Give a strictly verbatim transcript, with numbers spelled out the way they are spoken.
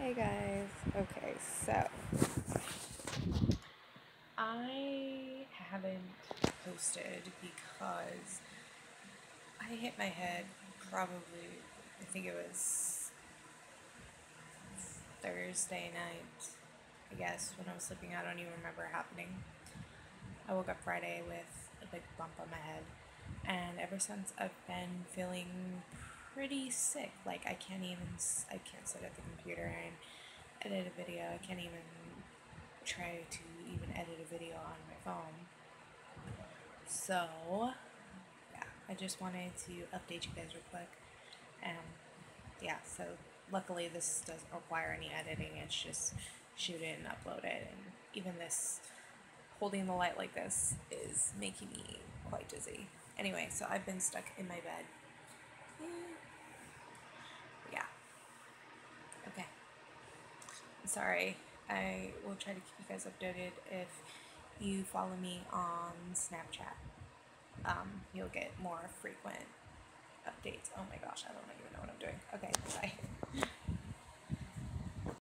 Hey guys. Okay, so I haven't posted because I hit my head probably, I think it was Thursday night, I guess, when I was sleeping. I don't even remember happening. I woke up Friday with a big bump on my head, and ever since I've been feeling pretty sick. Like I can't even, I can't sit at the computer and edit a video. I can't even try to even edit a video on my phone. So, yeah, I just wanted to update you guys real quick. And yeah, so luckily this doesn't require any editing, it's just shoot it and upload it. And even this, holding the light like this, is making me quite dizzy. Anyway, so I've been stuck in my bed. Yeah. Okay. I'm sorry. I will try to keep you guys updated if you follow me on Snapchat. Um, you'll get more frequent updates. Oh my gosh, I don't even know what I'm doing. Okay, bye.